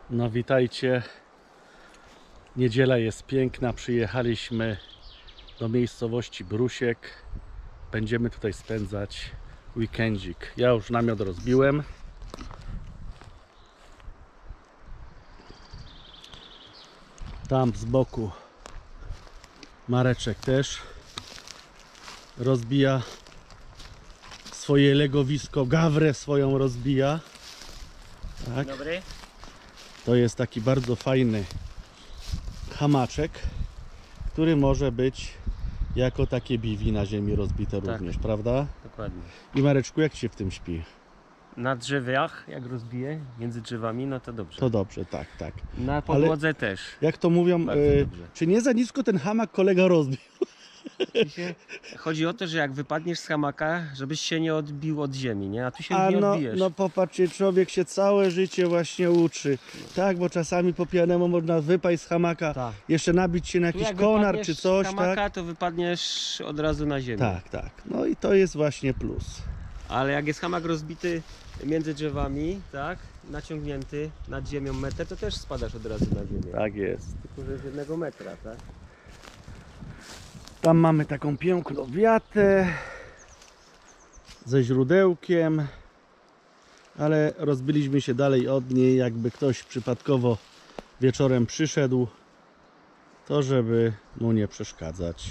No witajcie. Niedziela jest piękna. Przyjechaliśmy do miejscowości Brusiek. Będziemy tutaj spędzać weekendzik. Ja już namiot rozbiłem. Tam z boku Mareczek też rozbija swoje legowisko. Gawrę swoją rozbija. Tak. Dobry. To jest taki bardzo fajny hamaczek, który może być jako takie biwi na ziemi rozbite również, prawda? Dokładnie. I Mareczku, jak Ci się w tym śpi? Na drzewach, jak rozbiję, między drzewami, no to dobrze. To dobrze, tak, tak. Na podłodze też. Jak to mówią, Bardzo dobrze. czy nie za nisko ten hamak kolega rozbił? Chodzi o to, że jak wypadniesz z hamaka, żebyś się nie odbił od ziemi, nie? A tu się A nie no, odbijesz. no popatrzcie, człowiek się całe życie właśnie uczy. Tak, bo czasami po pijanemu można wypaść z hamaka, Tak. jeszcze nabić się na Tu jakiś jak konar wypadniesz czy coś, z hamaka, tak? to wypadniesz od razu na ziemię. Tak, tak. No i to jest właśnie plus. Ale jak jest hamak rozbity między drzewami, tak? Naciągnięty nad ziemią metr, to też spadasz od razu na ziemię. Tak jest. Tylko że z 1 metra, tak? Tam mamy taką piękną wiatę ze źródełkiem, ale rozbiliśmy się dalej od niej, jakby ktoś przypadkowo wieczorem przyszedł, to żeby mu nie przeszkadzać.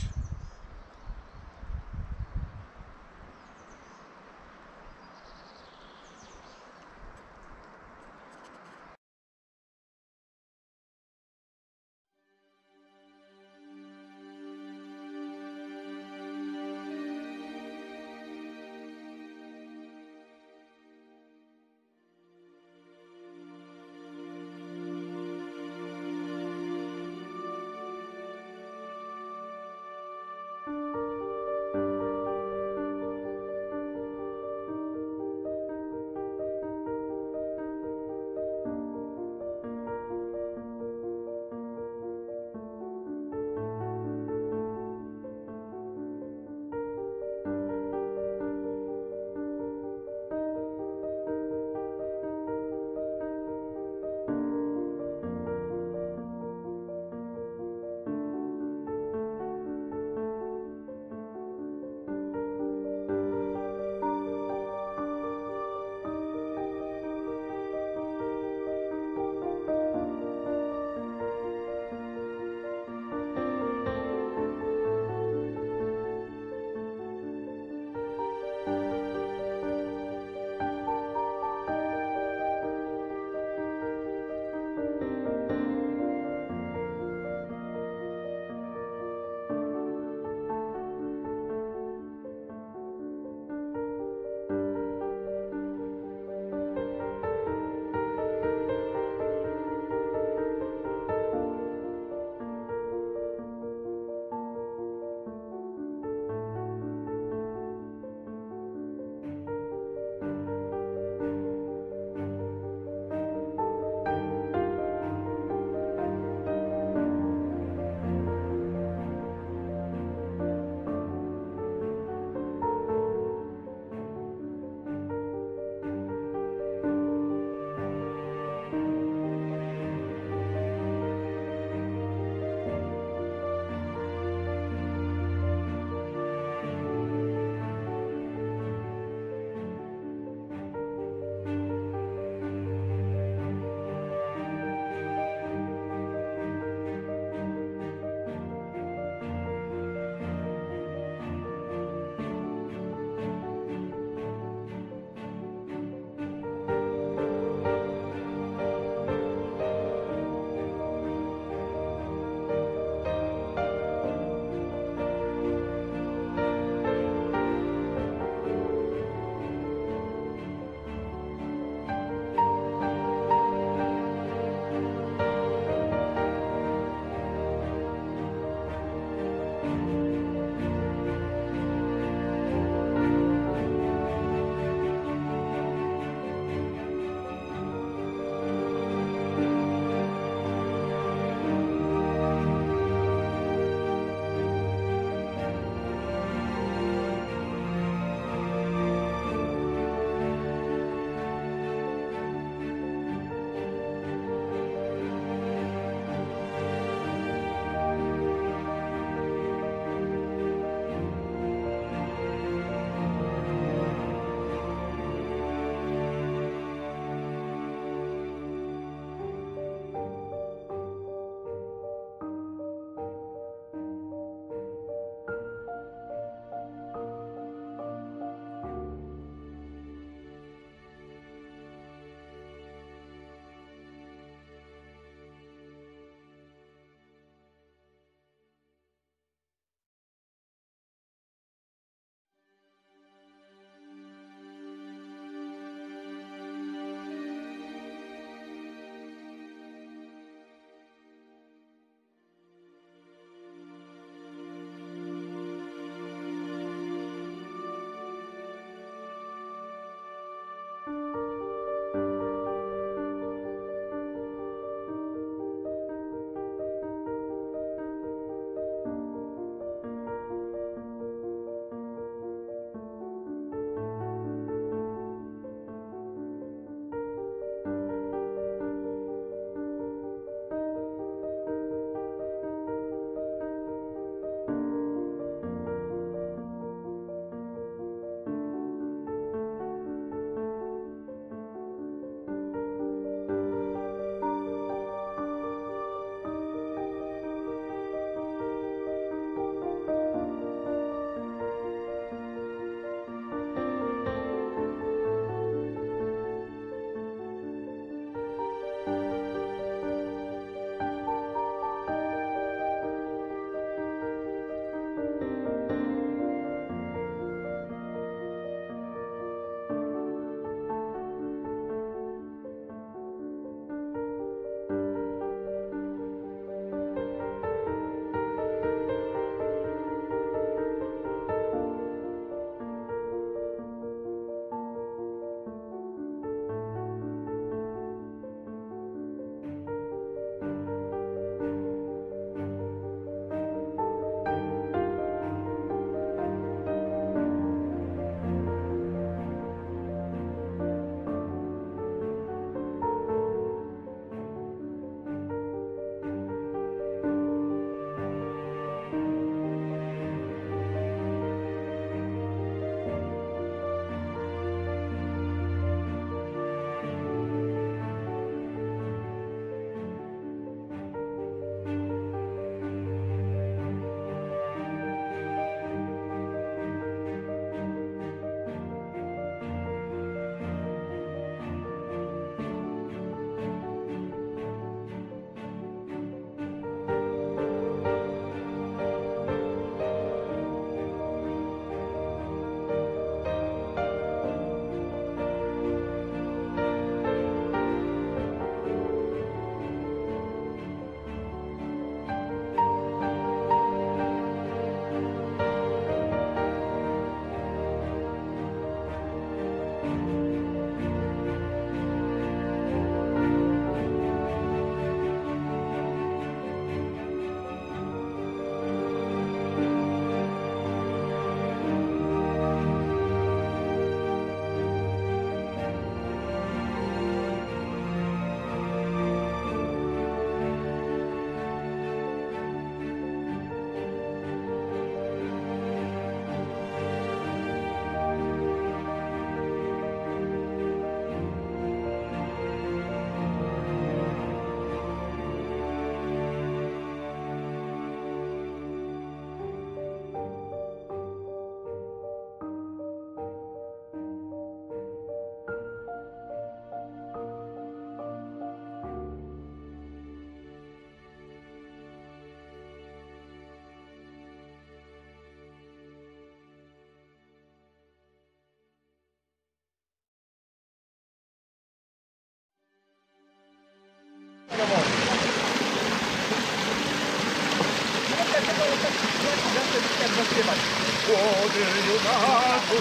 śpiewać. Młody junaku,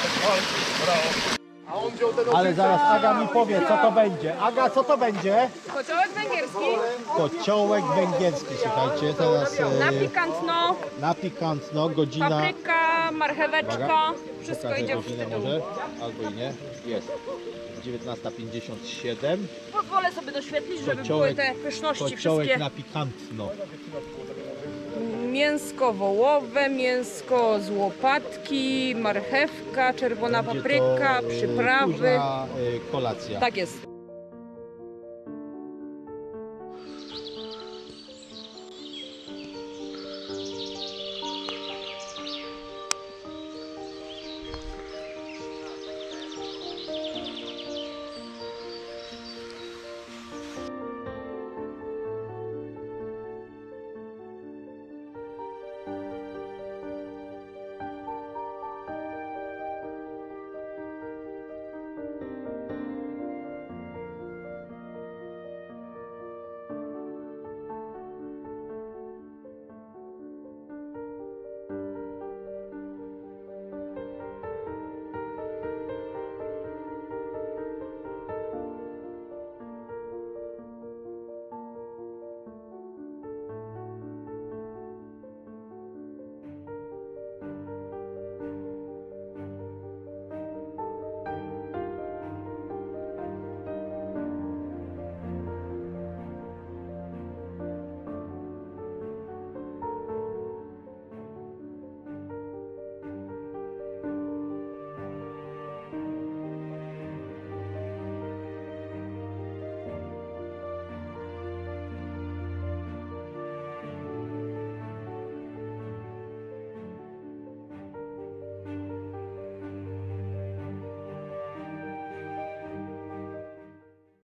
Ale zaraz Aga mi powie, co to będzie. Aga, co to będzie? Kociołek węgierski, Kociołek węgierski, słuchajcie. Teraz na pikantno, na pikantno, godzina... papryka, marcheweczka, Uwaga. wszystko Pokażę idzie w godzinę tytuł. może, albo i nie. Jest. 19:57. Pozwolę sobie doświetlić, żeby Kociołek- były te pyszności Kociołek wszystkie. na pikantno. Mięsko wołowe, mięsko z łopatki, marchewka, czerwona Będzie papryka, to, przyprawy. późna, kolacja. Tak jest.